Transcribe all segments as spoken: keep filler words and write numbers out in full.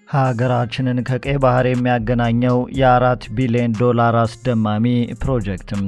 ሀገራችንን ከቀይ ባህር የሚያገናኘው የአራት ቢሊዮን ዶላር አስደማሚ ፕሮጀክት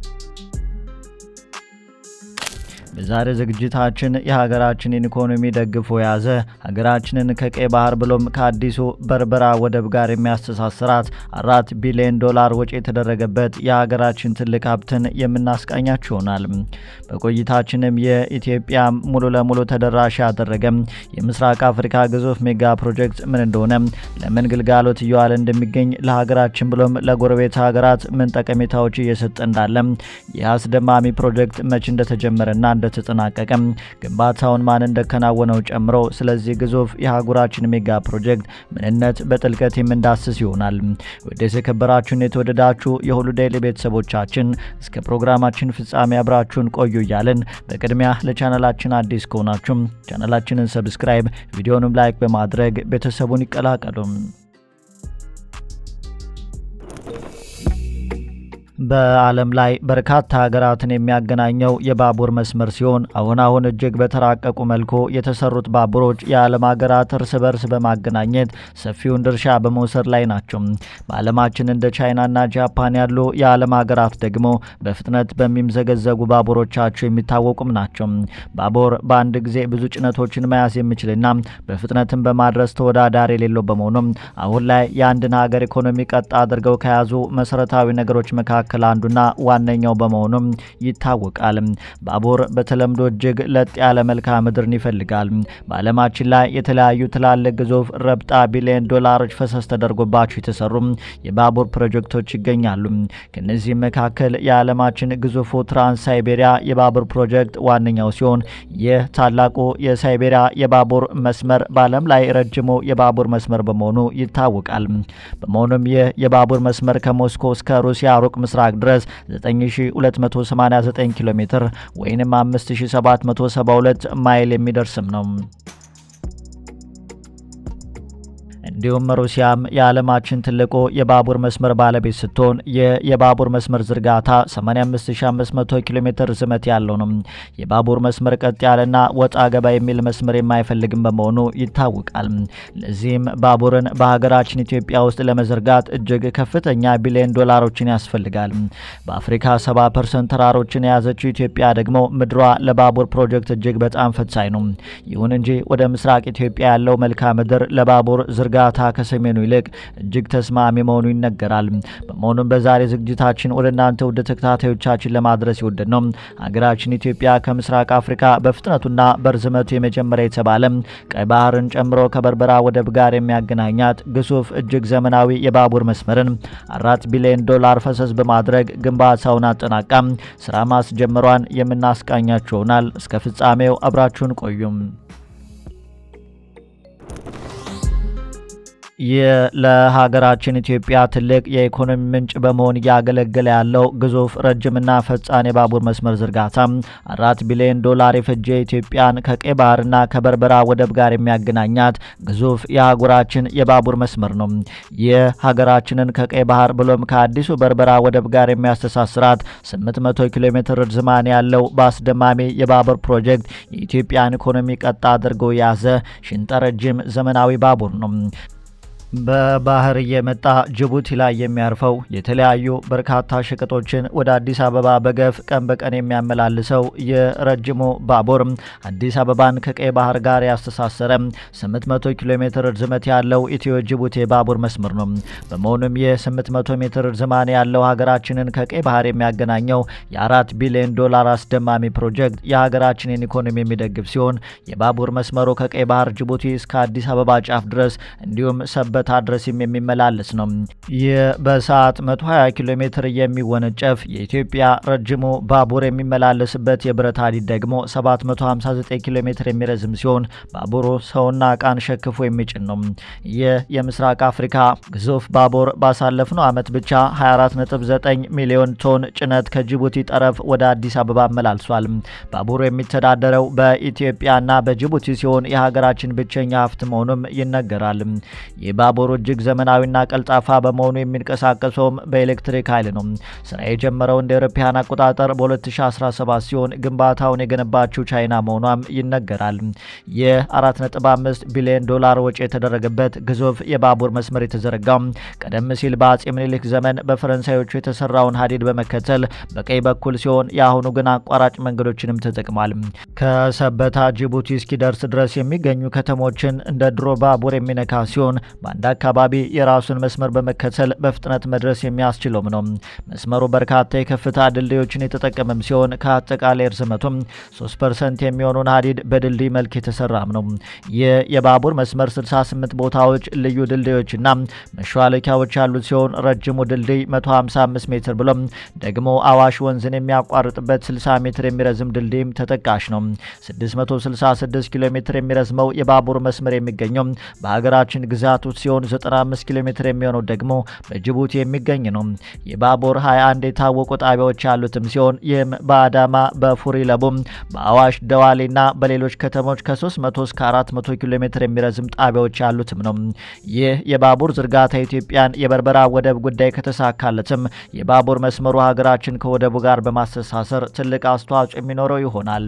በዛሬ ዝግጅታችን የሀገራችንን ኢኮኖሚ ደግፎ ያዘ ሀገራችንን ከቀይ ባህር ብሎም ከአዲሱ በርበራ ወደብ ጋር የሚያስተሳስራት አራት ቢሊዮን ዶላር ወጪ የተደረገበት የሀገራችን ትልቅ ሀብትን የምናስቃኛችሁ ይሆናል። በቆይታችንም የኢትዮጵያ ሙሉ ለሙሉ ተደራሽ ያደረገ የምስራቅ አፍሪካ ግዙፍ ሜጋ ፕሮጀክት ምን እንደሆነ፣ ለምን ግልጋሎት እየዋለ እንደሚገኝ፣ ለሀገራችን ብሎም ለጎረቤት ሀገራት ምን ጠቀሜታዎች እየሰጠ እንዳለ፣ የአስደማሚ ፕሮጀክት መቼ እንደተጀመረና ተጠናቀቀ፣ ግንባታውን ማን እንደከናወነው ጨምሮ ስለዚህ ግዙፍ የሀገራችን ሜጋ ፕሮጀክት ምንነት በጥልቀት የምንዳስስ ይሆናል። ወደ ተከበራችሁን የተወደዳችሁ የሁሉ ዴይሊ ቤተሰቦቻችን እስከ ፕሮግራማችን ፍጻሜ አብራችሁን ቆዩ እያልን በቅድሚያ ለቻናላችን አዲስ ከሆናችሁ ቻናላችንን ሰብስክራይብ፣ ቪዲዮንም ላይክ በማድረግ ቤተሰቡን ይቀላቀሉ። በዓለም ላይ በርካታ ሀገራትን የሚያገናኘው የባቡር መስመር ሲሆን አሁን አሁን እጅግ በተራቀቁ መልኩ የተሰሩት ባቡሮች የዓለም ሀገራት እርስ በርስ በማገናኘት ሰፊውን ድርሻ በመውሰድ ላይ ናቸው። በዓለማችን እንደ ቻይናና ጃፓን ያሉ የዓለም ሀገራት ደግሞ በፍጥነት በሚምዘገዘጉ ባቡሮቻቸው የሚታወቁም ናቸው። ባቡር በአንድ ጊዜ ብዙ ጭነቶችን መያዝ የሚችልና በፍጥነትም በማድረስ ተወዳዳሪ የሌለው በመሆኑ አሁን ላይ የአንድን ሀገር ኢኮኖሚ ቀጥ አድርገው ከያዙ መሰረታዊ ነገሮች መካከል አንዱና ዋነኛው በመሆኑም ይታወቃል። ባቡር በተለምዶ እጅግ ለጥ ያለ መልክዓ ምድርን ይፈልጋል። በዓለማችን ላይ የተለያዩ ትላልቅ ግዙፍ ረብጣ ቢሊዮን ዶላሮች ፈሰስ ተደርጎባቸው የተሰሩ የባቡር ፕሮጀክቶች ይገኛሉ። ከነዚህ መካከል የዓለማችን ግዙፉ ትራንስ ሳይቤሪያ የባቡር ፕሮጀክት ዋነኛው ሲሆን ይህ ታላቁ የሳይቤሪያ የባቡር መስመር በዓለም ላይ ረጅሙ የባቡር መስመር በመሆኑ ይታወቃል። በመሆኑም ይህ የባቡር መስመር ከሞስኮ እስከ ሩሲያ ሩቅ ምስራቅ ድረስ ዘጠኝ ሺህ ሁለት መቶ ሰማንያ ዘጠኝ ኪሎ ሜትር ወይንም አምስት ሺህ ሰባት መቶ ሰባ ሁለት ማይል የሚደርስም ነው። እንዲሁም ሩሲያም የዓለማችን ትልቁ የባቡር መስመር ባለቤት ስትሆን የባቡር መስመር ዝርጋታ ሰማንያ አምስት ሺህ አምስት መቶ ኪሎ ሜትር ዝመት ያለው ነው። የባቡር መስመር ቀጥ ያለና ወጣ ገባ የሚል መስመር የማይፈልግም በመሆኑ ይታወቃል። ለዚህም ባቡርን በሀገራችን ኢትዮጵያ ውስጥ ለመዘርጋት እጅግ ከፍተኛ ቢሊዮን ዶላሮችን ያስፈልጋል። በአፍሪካ ሰባ ፐርሰንት ተራሮችን የያዘችው ኢትዮጵያ ደግሞ ምድሯ ለባቡር ፕሮጀክት እጅግ በጣም ፈታኝ ነው። ይሁን እንጂ ወደ ምስራቅ ኢትዮጵያ ያለው መልክዓ ምድር ለባቡር ዝርጋ ጋታ ከሰሜኑ ይልቅ እጅግ ተስማሚ መሆኑ ይነገራል። በመሆኑም በዛሬ ዝግጅታችን ወደ እናንተ ወደ ተከታታዮቻችን ለማድረስ ይወደድነው ሀገራችን ኢትዮጵያ ከምስራቅ አፍሪካ በፍጥነቱና በርዝመቱ የመጀመሪያ የተባለ ቀይ ባህርን ጨምሮ ከበርበራ ወደብ ጋር የሚያገናኛት ግዙፍ እጅግ ዘመናዊ የባቡር መስመርን አራት ቢሊዮን ዶላር ፈሰስ በማድረግ ግንባታውን አጠናቃ ስራ ማስጀመሯን የምናስቃኛችሁ ይሆናል። እስከ ፍጻሜው አብራችሁን ቆዩም። ለሀገራችን ኢትዮጵያ ትልቅ የኢኮኖሚ ምንጭ በመሆን ያገለገለ ያለው ግዙፍ ረጅምና ፈጣን የባቡር መስመር ዝርጋታ አራት ቢሊዮን ዶላር የፈጀ ኢትዮጵያን ከቀይ ባህርና ከበርበራ ወደብ ጋር የሚያገናኛት ግዙፍ የሀገራችን የባቡር መስመር ነው። የሀገራችንን ከቀይ ባህር ብሎም ከአዲሱ በርበራ ወደብ ጋር የሚያስተሳስራት ስምንት መቶ ኪሎ ሜትር ርዝማኔ ያለው በአስደማሚ የባቡር ፕሮጀክት የኢትዮጵያን ኢኮኖሚ ቀጥ አድርጎ የያዘ ሽንጠረጅም ዘመናዊ ባቡር ነው። በባህር የመጣ ጅቡቲ ላይ የሚያርፈው የተለያዩ በርካታ ሸቀጦችን ወደ አዲስ አበባ በገፍ ቀን በቀን የሚያመላልሰው የረጅሙ ባቡር አዲስ አበባን ከቀይ ባህር ጋር ያስተሳሰረ ስምንት መቶ ኪሎ ሜትር ርዝመት ያለው ኢትዮ ጅቡቲ ባቡር መስመር ነው። በመሆኑም የ800 ሜትር ርዝማኔ ያለው ሀገራችንን ከቀይ ባህር የሚያገናኘው የአራት ቢሊዮን ዶላር አስደማሚ ፕሮጀክት የሀገራችንን ኢኮኖሚ የሚደግፍ ሲሆን የባቡር መስመሩ ከቀይ ባህር ጅቡቲ እስከ አዲስ አበባ ጫፍ ድረስ እንዲሁም ሰበታ ድረስም የሚመላለስ ነው። ይህ በሰዓት መቶ ሀያ ኪሎ ሜትር የሚወነጨፍ የኢትዮጵያ ረጅሙ ባቡር የሚመላለስበት የብረት ሐዲድ ደግሞ ሰባት መቶ ሃምሳ ዘጠኝ ኪሎ ሜትር የሚረዝም ሲሆን ባቡሩ ሰውና ዕቃን ሸክፎ የሚጭን ነው። ይህ የምስራቅ አፍሪካ ግዙፍ ባቡር ባሳለፍነው ዓመት ብቻ ሀያ አራት ነጥብ ዘጠኝ ሚሊዮን ቶን ጭነት ከጅቡቲ ጠረፍ ወደ አዲስ አበባ አመላልሷል። ባቡሩ የሚተዳደረው በኢትዮጵያና በጅቡቲ ሲሆን የሀገራችን ብቸኛ ሀብት መሆኑም ይነገራል። ባቡሩ እጅግ ዘመናዊና ቀልጣፋ በመሆኑ የሚንቀሳቀሰውም በኤሌክትሪክ ኃይል ነው። ስራ የጀመረው እንደ አውሮፓውያን አቆጣጠር በ2017 ሲሆን ግንባታውን የገነባችው ቻይና መሆኗም ይነገራል። የ4 ነጥብ አምስት ቢሊዮን ዶላር ወጪ የተደረገበት ግዙፍ የባቡር መስመር የተዘረጋው ቀደም ሲል በአጼ ምኒልክ ዘመን በፈረንሳዮቹ የተሰራውን ሀዲድ በመከተል በቀኝ በኩል ሲሆን የአሁኑ ግን አቋራጭ መንገዶችንም ተጠቅሟል። ከሰበታ ጅቡቲ እስኪደርስ ድረስ የሚገኙ ከተሞችን እንደ ድሮ ባቡር የሚነካ ሲሆን በአንድ አካባቢ የራሱን መስመር በመከተል በፍጥነት መድረስ የሚያስችለውም ነው። መስመሩ በርካታ የከፍታ ድልድዮችን የተጠቀመም ሲሆን ከአጠቃላይ ርዝመቱም ሶስት ፐርሰንት የሚሆኑን ሀዲድ በድልድይ መልክ የተሰራም ነው። ይህ የባቡር መስመር ስልሳ ስምንት ቦታዎች ልዩ ድልድዮችና መሿለኪያዎች ያሉት ሲሆን ረጅሙ ድልድይ መቶ ሃምሳ አምስት ሜትር ብሎም ደግሞ አዋሽ ወንዝን የሚያቋርጥበት ስልሳ ሜትር የሚረዝም ድልድይም ተጠቃሽ ነው። ስድስት መቶ ስልሳ ስድስት ኪሎ ሜትር የሚረዝመው የባቡር መስመር የሚገኘው በሀገራችን ግዛት ውስጥ ሲሆን ዘጠና አምስት ኪሎ ሜትር የሚሆነው ደግሞ በጅቡቲ የሚገኝ ነው። የባቡር ሃያ አንድ የታወቁ ጣቢያዎች ያሉትም ሲሆን ይህም በአዳማ፣ በፉሪ ለቡ፣ በአዋሽ ደዋሌና በሌሎች ከተሞች ከ300 እስከ አራት መቶ ኪሎ ሜትር የሚረዝም ጣቢያዎች ያሉትም ነው። ይህ የባቡር ዝርጋታ ኢትዮጵያን የበርበራ ወደብ ጉዳይ ከተሳካለትም የባቡር መስመሩ ሀገራችን ከወደቡ ጋር በማስተሳሰር ትልቅ አስተዋጽኦ የሚኖረው ይሆናል።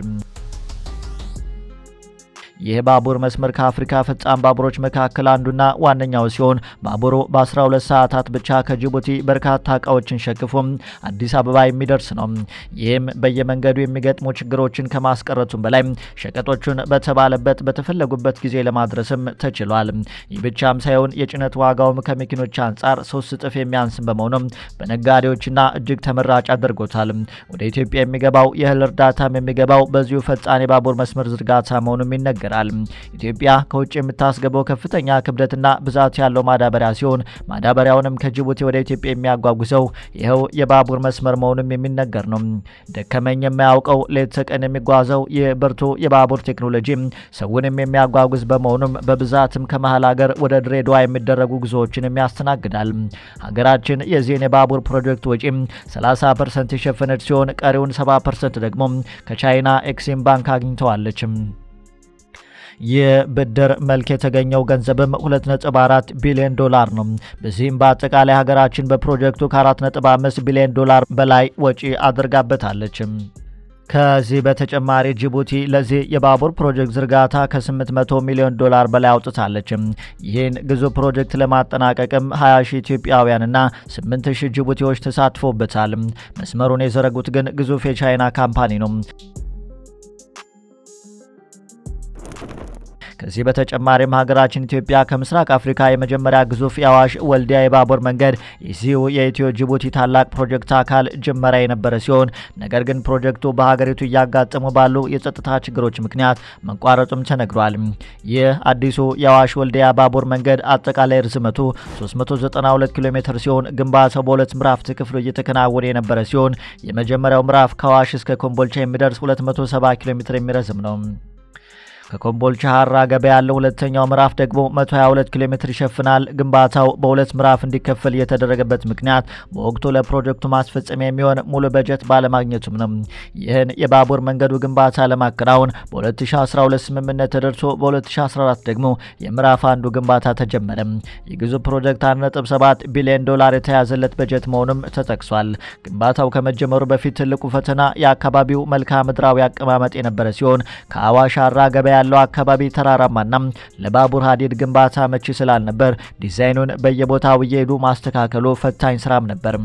ይህ ባቡር መስመር ከአፍሪካ ፈጣን ባቡሮች መካከል አንዱና ዋነኛው ሲሆን ባቡሩ በ12 ሰዓታት ብቻ ከጅቡቲ በርካታ እቃዎችን ሸክፎ አዲስ አበባ የሚደርስ ነው። ይህም በየመንገዱ የሚገጥሙ ችግሮችን ከማስቀረቱም በላይ ሸቀጦቹን በተባለበት በተፈለጉበት ጊዜ ለማድረስም ተችሏል። ይህ ብቻም ሳይሆን የጭነት ዋጋውም ከመኪኖች አንጻር ሶስት እጥፍ የሚያንስ በመሆኑ በነጋዴዎችና እጅግ ተመራጭ አድርጎታል። ወደ ኢትዮጵያ የሚገባው የእህል እርዳታም የሚገባው በዚሁ ፈጣን የባቡር መስመር ዝርጋታ መሆኑም ይነገራል። ኢትዮጵያ ከውጭ የምታስገባው ከፍተኛ ክብደትና ብዛት ያለው ማዳበሪያ ሲሆን ማዳበሪያውንም ከጅቡቲ ወደ ኢትዮጵያ የሚያጓጉዘው ይኸው የባቡር መስመር መሆኑም የሚነገር ነው። ደከመኝ የማያውቀው ሌት ተቀን የሚጓዘው የብርቱ የባቡር ቴክኖሎጂ ሰውንም የሚያጓጉዝ በመሆኑም በብዛትም ከመሃል ሀገር ወደ ድሬዳዋ የሚደረጉ ጉዞዎችን ያስተናግዳል። ሀገራችን የዚህን የባቡር ፕሮጀክት ወጪ ሰላሳ ፐርሰንት የሸፈነች ሲሆን ቀሪውን ሰባ ፐርሰንት ደግሞ ከቻይና ኤክሲም ባንክ አግኝተዋለች። የብድር መልክ የተገኘው ገንዘብም ሁለት ነጥብ አራት ቢሊዮን ዶላር ነው። በዚህም በአጠቃላይ ሀገራችን በፕሮጀክቱ ከ4 ነጥብ አምስት ቢሊዮን ዶላር በላይ ወጪ አድርጋበታለች። ከዚህ በተጨማሪ ጅቡቲ ለዚህ የባቡር ፕሮጀክት ዝርጋታ ከ800 ሚሊዮን ዶላር በላይ አውጥታለች። ይህን ግዙፍ ፕሮጀክት ለማጠናቀቅም ሃያ ሺህ ኢትዮጵያውያንና ስምንት ሺህ ጅቡቲዎች ተሳትፎበታል። መስመሩን የዘረጉት ግን ግዙፍ የቻይና ካምፓኒ ነው። ከዚህ በተጨማሪም ሀገራችን ኢትዮጵያ ከምስራቅ አፍሪካ የመጀመሪያ ግዙፍ የአዋሽ ወልዲያ የባቡር መንገድ የዚሁ የኢትዮ ጅቡቲ ታላቅ ፕሮጀክት አካል ጅመራ የነበረ ሲሆን ነገር ግን ፕሮጀክቱ በሀገሪቱ እያጋጠሙ ባሉ የጸጥታ ችግሮች ምክንያት መቋረጡም ተነግሯል። ይህ አዲሱ የአዋሽ ወልዲያ ባቡር መንገድ አጠቃላይ ርዝመቱ ሶስት መቶ ዘጠና ሁለት ኪሎ ሜትር ሲሆን ግንባታው በሁለት ምዕራፍ ተከፍሎ እየተከናወነ የነበረ ሲሆን የመጀመሪያው ምዕራፍ ከአዋሽ እስከ ኮምቦልቻ የሚደርስ ሁለት መቶ ሰባ ኪሎ ሜትር የሚረዝም ነው። ከኮምቦልቻ ሀራ ገበያ ያለው ሁለተኛው ምዕራፍ ደግሞ መቶ ሃያ ሁለት ኪሎ ሜትር ይሸፍናል። ግንባታው በሁለት ምዕራፍ እንዲከፈል የተደረገበት ምክንያት በወቅቱ ለፕሮጀክቱ ማስፈጸሚያ የሚሆን ሙሉ በጀት ባለማግኘቱም ነው። ይህን የባቡር መንገዱ ግንባታ ለማከናወን በ2012 ስምምነት ተደርሶ በ2014 ደግሞ የምዕራፍ አንዱ ግንባታ ተጀመረ። የግዙፍ ፕሮጀክት አንድ ነጥብ ሰባት ቢሊዮን ዶላር የተያዘለት በጀት መሆኑም ተጠቅሷል። ግንባታው ከመጀመሩ በፊት ትልቁ ፈተና የአካባቢው መልክዓ ምድራዊ አቀማመጥ የነበረ ሲሆን ከአዋሽ ሀራ ገበያ ያለው አካባቢ ተራራማና ለባቡር ሀዲድ ግንባታ መቺ ስላልነበር ዲዛይኑን በየቦታው እየሄዱ ማስተካከሉ ፈታኝ ስራም ነበር።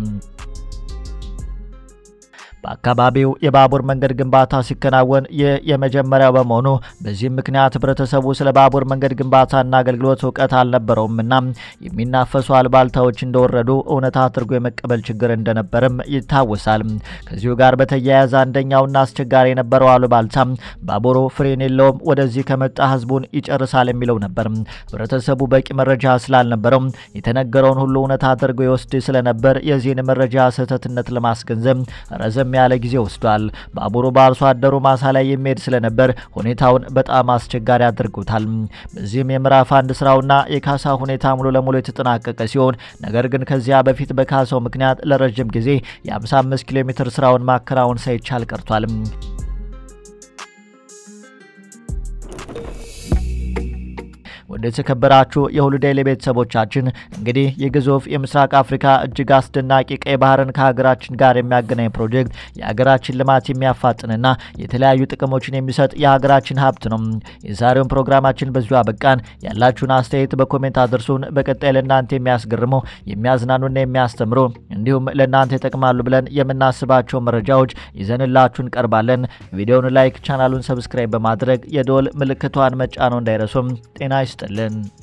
በአካባቢው የባቡር መንገድ ግንባታ ሲከናወን የመጀመሪያው በመሆኑ በዚህም ምክንያት ህብረተሰቡ ስለ ባቡር መንገድ ግንባታና አገልግሎት እውቀት አልነበረውምና የሚናፈሱ አልባልታዎች እንደወረዱ እውነታ አድርጎ የመቀበል ችግር እንደነበርም ይታወሳል። ከዚሁ ጋር በተያያዘ አንደኛውና አስቸጋሪ የነበረው አልባልታ ባቡሩ ፍሬን የለውም፣ ወደዚህ ከመጣ ህዝቡን ይጨርሳል የሚለው ነበር። ህብረተሰቡ በቂ መረጃ ስላልነበረው የተነገረውን ሁሉ እውነታ አድርጎ ይወስድ ስለነበር የዚህን መረጃ ስህተትነት ለማስገንዘብ ረዘም ያለ ጊዜ ወስዷል። ባቡሩ በአርሶ አደሩ ማሳ ላይ የሚሄድ ስለነበር ሁኔታውን በጣም አስቸጋሪ አድርጎታል። በዚህም የምዕራፍ አንድ ስራውና የካሳ ሁኔታ ሙሉ ለሙሉ የተጠናቀቀ ሲሆን ነገር ግን ከዚያ በፊት በካሳው ምክንያት ለረጅም ጊዜ የ55 ኪሎ ሜትር ስራውን ማከናወን ሳይቻል ቀርቷል። ወደ ተከበራችሁ የሁሉ ዴይሊ ቤተሰቦቻችን እንግዲህ የግዙፍ የምስራቅ አፍሪካ እጅግ አስደናቂ ቀይ ባህርን ከሀገራችን ጋር የሚያገናኝ ፕሮጀክት የሀገራችን ልማት የሚያፋጥንና የተለያዩ ጥቅሞችን የሚሰጥ የሀገራችን ሀብት ነው። የዛሬውን ፕሮግራማችን በዚሁ አበቃን። ያላችሁን አስተያየት በኮሜንት አድርሱን። በቀጣይ ለእናንተ የሚያስገርሙ የሚያዝናኑና የሚያስተምሩ እንዲሁም ለእናንተ ይጠቅማሉ ብለን የምናስባቸው መረጃዎች ይዘንላችሁ እንቀርባለን። ቪዲዮውን ላይክ፣ ቻናሉን ሰብስክራይብ በማድረግ የዶል ምልክቷን መጫኖ እንዳይረሱም። ጤና ይስጥልን።